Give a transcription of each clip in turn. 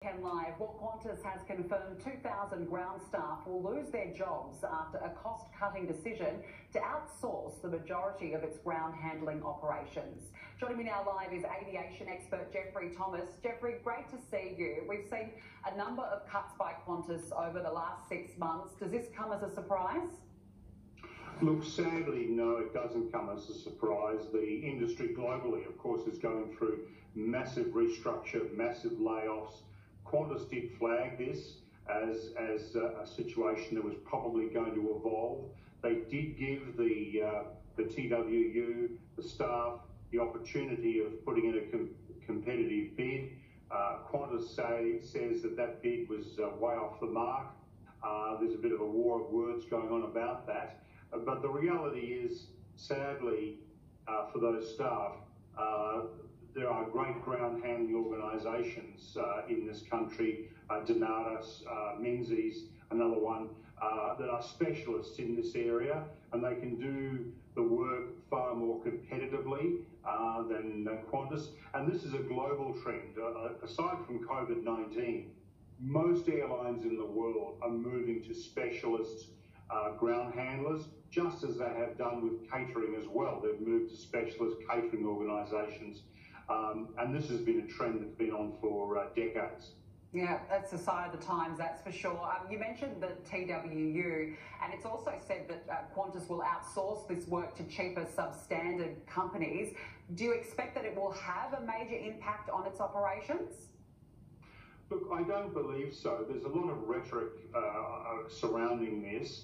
Weekend Live. Well, Qantas has confirmed 2,000 ground staff will lose their jobs after a cost-cutting decision to outsource the majority of its ground handling operations. Joining me now live is aviation expert Jeffrey Thomas. Jeffrey, great to see you. We've seen a number of cuts by Qantas over the last 6 months. Does this come as a surprise? Look, sadly, no, it doesn't come as a surprise. The industry globally, of course, is going through massive restructure, massive layoffs. Qantas did flag this as a situation that was probably going to evolve. They did give the TWU, the staff, the opportunity of putting in a competitive bid. Qantas says that bid was way off the mark. There's a bit of a war of words going on about that. But the reality is, sadly, for those staff, there are great ground handling organisations in this country, Donatus, Menzies, another one, that are specialists in this area, and they can do the work far more competitively than Qantas. And this is a global trend. Aside from COVID-19, most airlines in the world are moving to specialist ground handlers, just as they have done with catering as well. They've moved to specialist catering organisations, and this has been a trend that's been on for decades. Yeah, that's the sign of the times, that's for sure. You mentioned the TWU, and it's also said that Qantas will outsource this work to cheaper substandard companies. Do you expect that it will have a major impact on its operations? Look, I don't believe so. There's a lot of rhetoric surrounding this.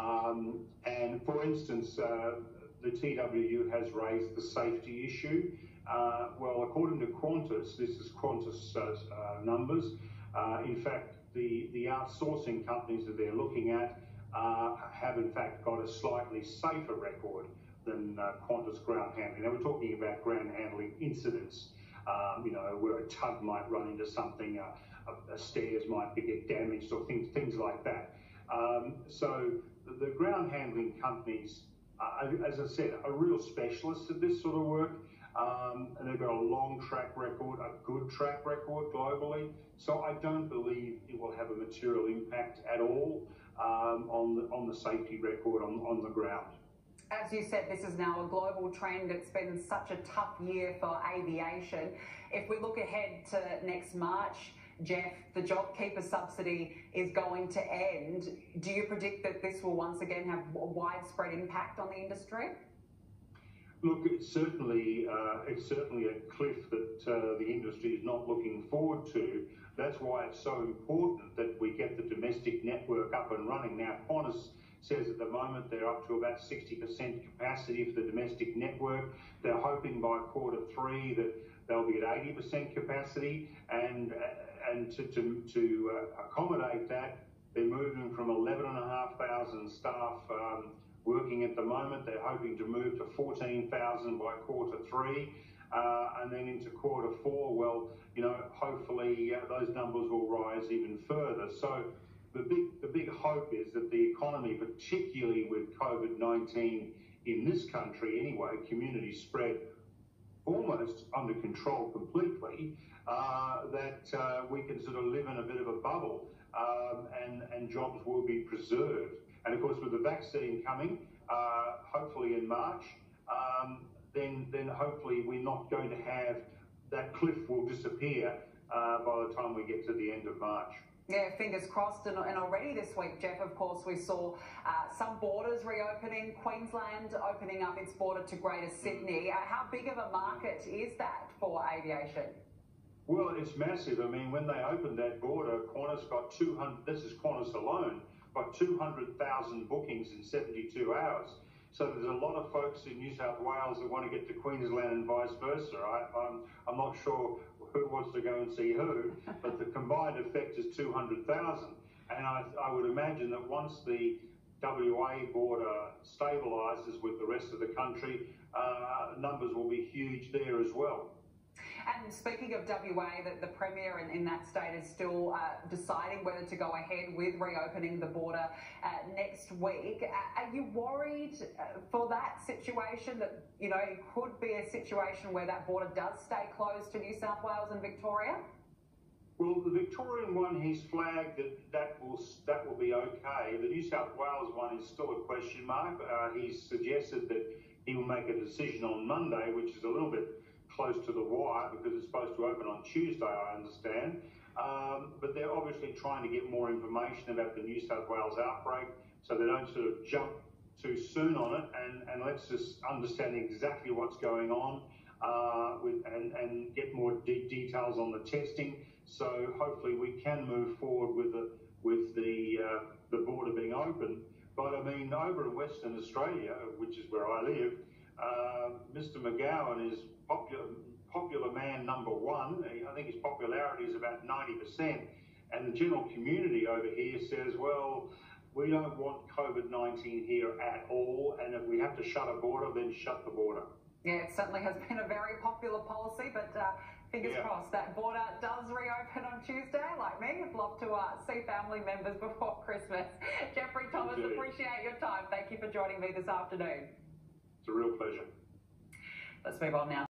And for instance, the TWU has raised the safety issue. Well, according to Qantas, this is Qantas numbers. In fact, the outsourcing companies that they're looking at have in fact got a slightly safer record than Qantas ground handling. Now, we're talking about ground handling incidents, where a tug might run into something, stairs might get damaged, or things like that. So the ground handling companies, as I said, are real specialists at this sort of work, and they've got a long track record, a good track record globally. So I don't believe it will have a material impact at all on the safety record on the ground. As you said, this is now a global trend. It's been such a tough year for aviation. If we look ahead to next March, Jeff, the JobKeeper subsidy is going to end. Do you predict that this will once again have a widespread impact on the industry? Look, it's certainly a cliff that the industry is not looking forward to. That's why it's so important that we get the domestic network up and running. Now, Qantas says at the moment they're up to about 60% capacity for the domestic network. They're hoping by Q3 that they'll be at 80% capacity, and to accommodate that, they're moving from 11,500 staff working at the moment. They're hoping to move to 14,000 by Q3, and then into Q4. Well, hopefully those numbers will rise even further. So the big hope is that the economy, particularly with COVID-19 in this country anyway, community spread almost under control completely, that we can sort of live in a bit of a bubble, and jobs will be preserved. And of course, with the vaccine coming, hopefully in March, then hopefully we're not going to have that cliff will disappear by the time we get to the end of March. Yeah, fingers crossed. And already this week, Jeff, of course, we saw some borders reopening, Queensland opening up its border to Greater Sydney. How big of a market is that for aviation? Well, it's massive. I mean, when they opened that border, Qantas got 200, this is Qantas alone, got 200,000 bookings in 72 hours. So there's a lot of folks in New South Wales that want to get to Queensland and vice versa. I'm not sure who wants to go and see who, but the combined effect is 200,000. And I would imagine that once the WA border stabilises with the rest of the country, numbers will be huge there as well. And speaking of WA, the Premier in that state is still deciding whether to go ahead with reopening the border next week. Are you worried for that situation, that, it could be a situation where that border does stay closed to New South Wales and Victoria? Well, the Victorian one, he's flagged that will be okay. The New South Wales one is still a question mark. He's suggested that he will make a decision on Monday, which is a little bit close to the wire because it's supposed to open on Tuesday, I understand. But they're obviously trying to get more information about the New South Wales outbreak so they don't sort of jump too soon on it, and let's just understand exactly what's going on and get more details on the testing. So hopefully we can move forward with the border being open. But I mean, over in Western Australia, which is where I live, Mr. McGowan is popular man number one. I think his popularity is about 90%. And the general community over here says, well, we don't want COVID-19 here at all. And if we have to shut a border, then shut the border. Yeah, it certainly has been a very popular policy, but fingers crossed that border does reopen on Tuesday. Like me, I'd love to see family members before Christmas. Jeffrey Thomas, appreciate your time. Thank you for joining me this afternoon. It's a real pleasure. Let's move on now.